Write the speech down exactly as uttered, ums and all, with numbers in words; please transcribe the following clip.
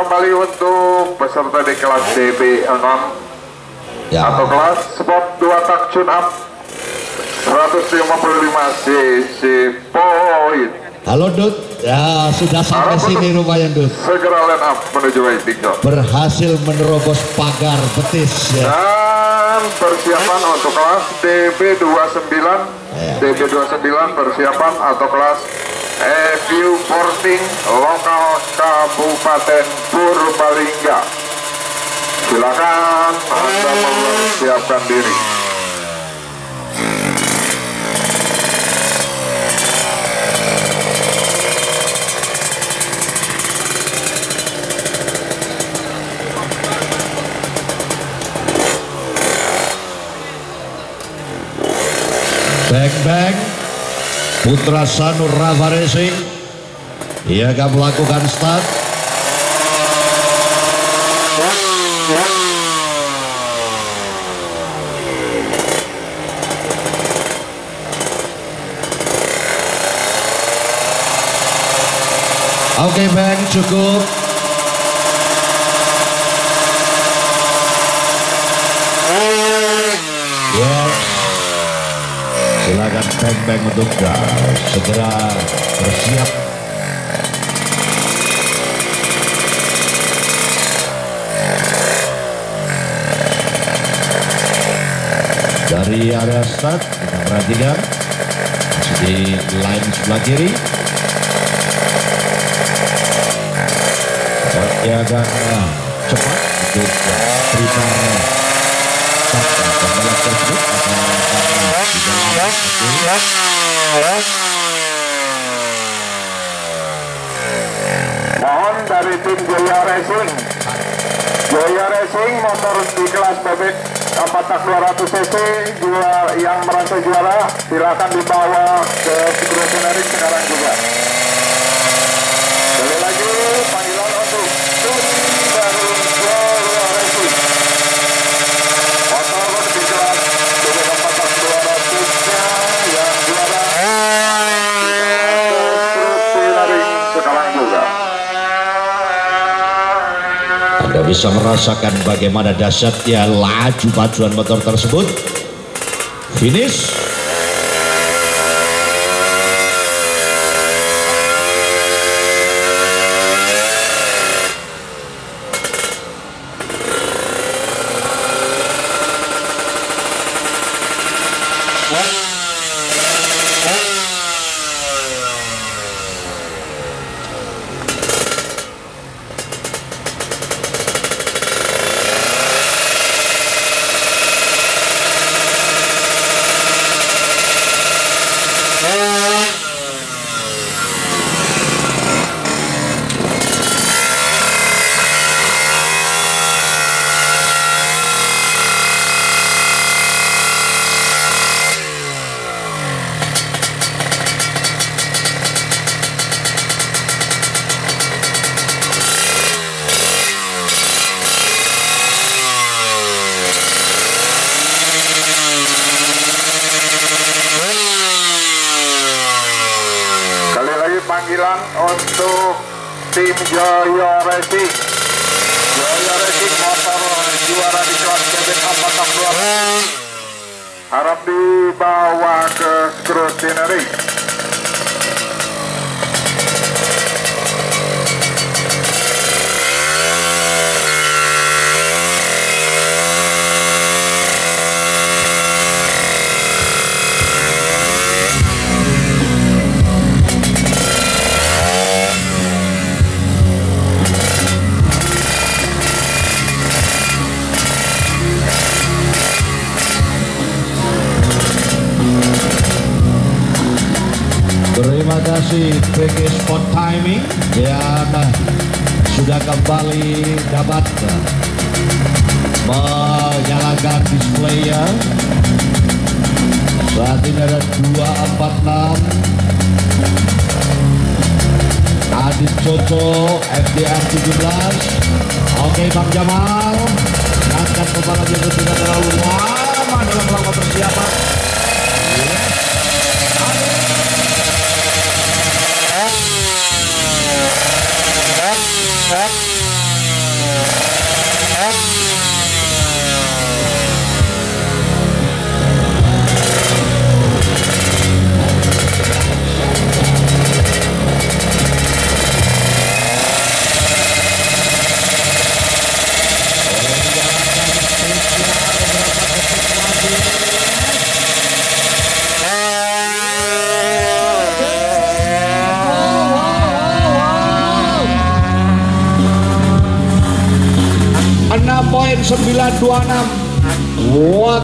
kembali untuk peserta di kelas D B enam ya. Atau kelas sport dua tak tune up seratus lima puluh lima cc point. Halo Dut, ya sudah sampai Harap sini lumayan Dut. Segera line up menuju waiting zone. Berhasil menerobos pagar betis ya. Dan persiapan untuk kelas D B dua puluh sembilan ya. D B dua puluh sembilan persiapan atau kelas E V U Porting lokal Kabupaten Purbalingga. Silakan Anda mempersiapkan diri. Bang bang Putra Sanur Rafa Racing, ia akan melakukan start. Oke bang, cukup. Ya. Silakan beng-beng untuk gas, segera bersiap. Dari area start kita perhatikan masih di line sebelah kiri. Dia akan uh, cepat untuk prepare start pembalap tersebut. Mohon dari tim Joya Racing, Joya Racing motor di kelas bebek empat tak dua ratus cc juara yang merasa juara silakan dibawa ke Security sekarang juga. Sekali lagi panggilan untuk tim dari Joya Racing, motor di kelas bebek empat tak dua ratus yang juara sekarang juga. Anda bisa merasakan bagaimana dahsyatnya laju pacuan motor tersebut. Finish. Panggilan untuk tim Joya Racing, Joya Racing motor juara di kelas bebek empat tak dua harap dibawa ke Scrutinery. Terima kasih P G Sport Timing yang sudah kembali dapat menyalakan display-nya. Saat ini ada dua empat enam Adit Coco F D R tujuh belas. Oke Bang Jamal, angkat kepala dia tidak terlalu lama dalam rangka persiapan. enam poin sembilan dua enam. Wah.